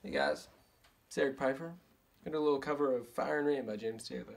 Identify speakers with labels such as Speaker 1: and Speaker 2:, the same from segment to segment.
Speaker 1: Hey guys, it's Pifer. Gonna do a little cover of Fire and Rain by James Taylor.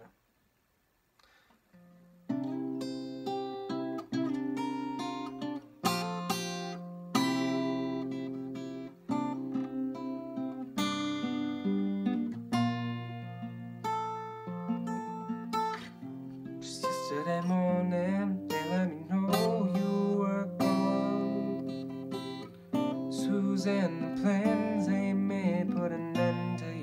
Speaker 1: Just yesterday morning, they let me know you were gone. Susan, the plans they made put an end to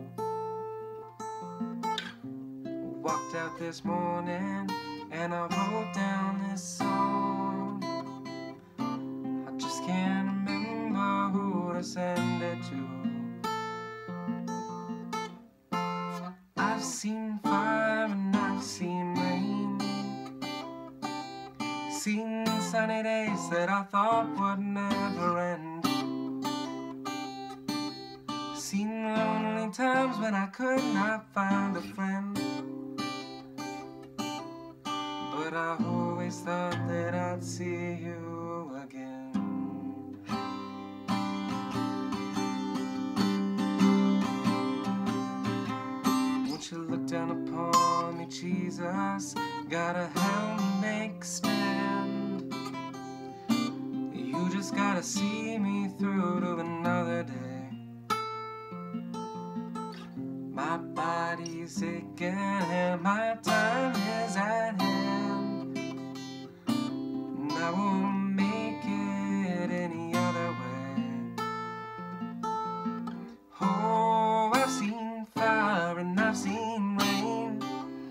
Speaker 1: you. Walked out this morning and I wrote down this song. I just can't remember who to send it to. I've seen fire and I've seen rain, seen sunny days that I thought would never end, seen lonely times when I could not find a friend. But I always thought that I'd see you again. Won't you look down upon me, Jesus? Gotta help me make a stand. You just gotta see me through to another day. My body's aching and my time is at hand, and I won't make it any other way. Oh, I've seen fire and I've seen rain,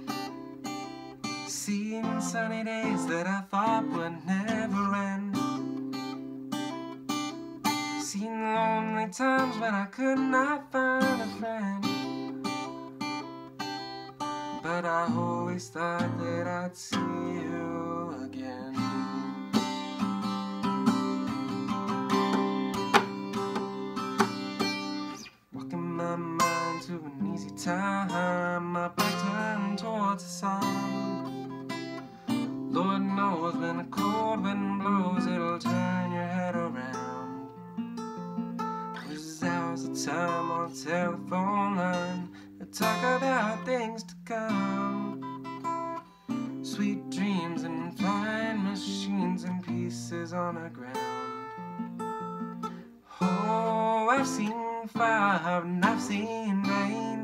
Speaker 1: seen sunny days that I thought would never end, seen lonely times when I could not find a friend. But I always thought that I'd see you again. Walking my mind to an easy time, my back turned towards the sun. Lord knows when a cold wind blows, it'll turn your head around. 'Cause now's the time on the telephone line to talk about things to come. Sweet dreams and flying machines and pieces on the ground. Oh, I've seen fire and I've seen rain,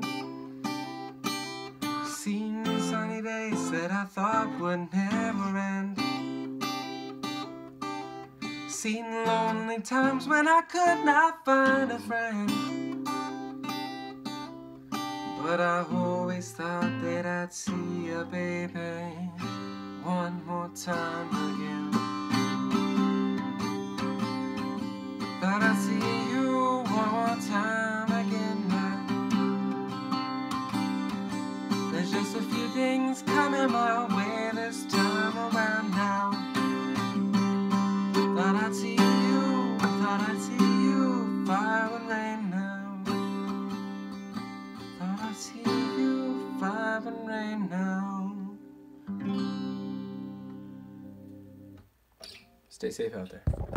Speaker 1: seen sunny days that I thought would never end, seen lonely times when I could not find a friend. But I always thought that I'd see you, baby, one more time again. Thought I'd see you one more time again now. There's just a few things coming my way this time around now. Thought I'd see you, thought I'd see you, fire and rain now. Thought I'd see you, fire and rain now. Stay safe out there.